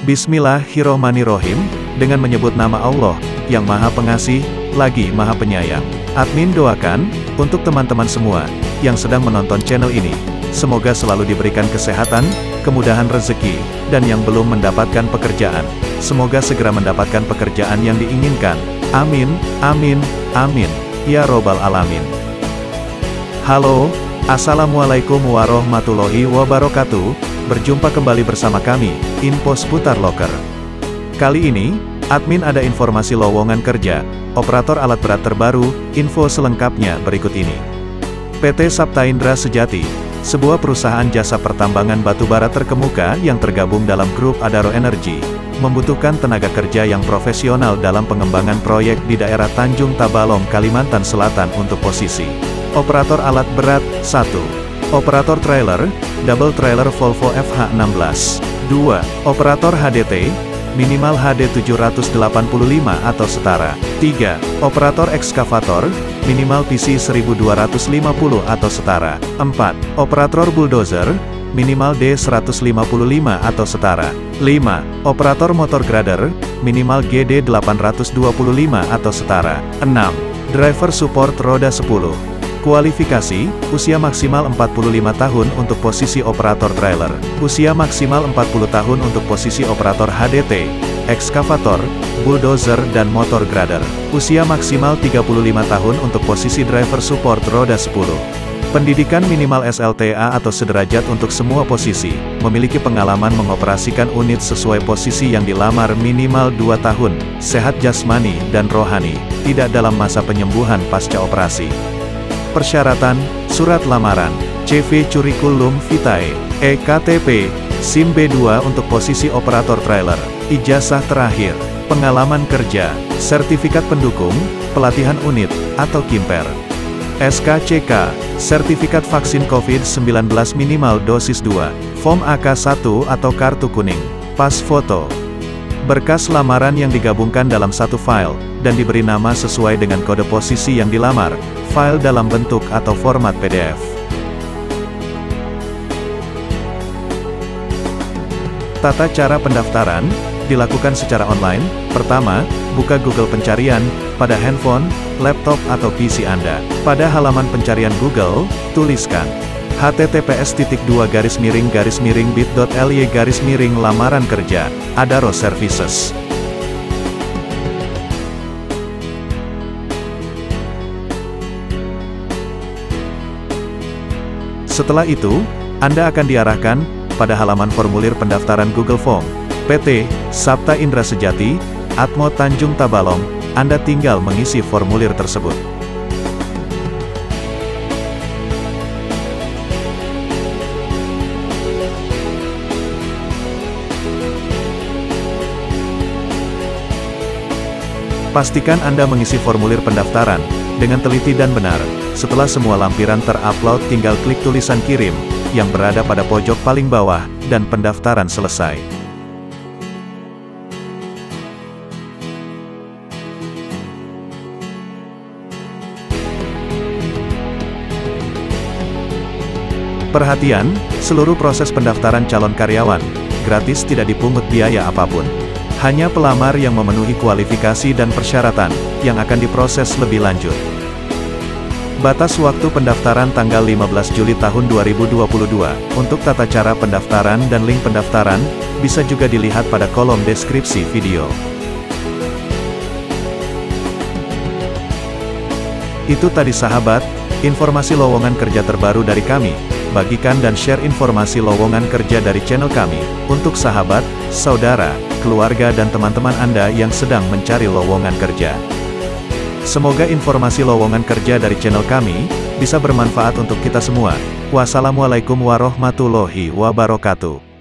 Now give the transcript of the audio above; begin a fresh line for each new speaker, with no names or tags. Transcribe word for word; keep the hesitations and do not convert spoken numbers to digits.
Bismillahirrohmanirrohim, dengan menyebut nama Allah, yang Maha Pengasih, lagi Maha Penyayang. Admin doakan, untuk teman-teman semua, yang sedang menonton channel ini, semoga selalu diberikan kesehatan, kemudahan rezeki, dan yang belum mendapatkan pekerjaan, semoga segera mendapatkan pekerjaan yang diinginkan. Amin, amin, amin, ya robbal alamin. Halo, Assalamualaikum warahmatullahi wabarakatuh, berjumpa kembali bersama kami, Info Seputar Loker. Kali ini, admin ada informasi lowongan kerja, operator alat berat terbaru, info selengkapnya berikut ini. P T Sapta Indra Sejati, sebuah perusahaan jasa pertambangan batubara terkemuka yang tergabung dalam grup Adaro Energi, membutuhkan tenaga kerja yang profesional dalam pengembangan proyek di daerah Tanjung Tabalong, Kalimantan Selatan untuk posisi operator alat berat, satu. Operator trailer, double trailer Volvo F H enam belas. dua. Operator H D T, minimal H D tujuh ratus delapan puluh lima atau setara. tiga. Operator ekskavator, minimal P C seribu dua ratus lima puluh atau setara. empat. Operator bulldozer, minimal D seratus lima puluh lima atau setara. lima. Operator motor grader, minimal G D delapan ratus dua puluh lima atau setara. enam. Driver support roda sepuluh. Kualifikasi, usia maksimal empat puluh lima tahun untuk posisi operator trailer, usia maksimal empat puluh tahun untuk posisi operator H D T, ekskavator, bulldozer dan motor grader, usia maksimal tiga puluh lima tahun untuk posisi driver support roda sepuluh. Pendidikan minimal S L T A atau sederajat untuk semua posisi, memiliki pengalaman mengoperasikan unit sesuai posisi yang dilamar minimal dua tahun, sehat jasmani dan rohani, tidak dalam masa penyembuhan pasca operasi. Persyaratan, surat lamaran, C V Curriculum Vitae, E K T P, SIM B dua untuk posisi operator trailer, ijazah terakhir, pengalaman kerja, sertifikat pendukung, pelatihan unit, atau Kimper. S K C K, sertifikat vaksin COVID sembilan belas minimal dosis dua, form A K satu atau kartu kuning, pas foto. Berkas lamaran yang digabungkan dalam satu file, dan diberi nama sesuai dengan kode posisi yang dilamar, file dalam bentuk atau format P D F. Tata cara pendaftaran, dilakukan secara online. Pertama, buka Google Pencarian, pada handphone, laptop atau P C Anda. Pada halaman pencarian Google, tuliskan h t t p s titik dua garis miring garis miring bit dot l y garis miring lamaran kerja, Adaro Services. Setelah itu, Anda akan diarahkan pada halaman formulir pendaftaran Google Form, P T Sapta Indra Sejati, Atmo Tanjung Tabalong. Anda tinggal mengisi formulir tersebut. Pastikan Anda mengisi formulir pendaftaran dengan teliti dan benar. Setelah semua lampiran terupload, tinggal klik tulisan kirim yang berada pada pojok paling bawah, dan pendaftaran selesai. Perhatian, seluruh proses pendaftaran calon karyawan gratis, tidak dipungut biaya apapun. Hanya pelamar yang memenuhi kualifikasi dan persyaratan yang akan diproses lebih lanjut. Batas waktu pendaftaran tanggal lima belas Juli tahun dua ribu dua puluh dua. Untuk tata cara pendaftaran dan link pendaftaran, bisa juga dilihat pada kolom deskripsi video. Itu tadi sahabat, informasi lowongan kerja terbaru dari kami. Bagikan dan share informasi lowongan kerja dari channel kami, untuk sahabat, saudara, keluarga dan teman-teman Anda yang sedang mencari lowongan kerja. Semoga informasi lowongan kerja dari channel kami, bisa bermanfaat untuk kita semua. Wassalamualaikum warahmatullahi wabarakatuh.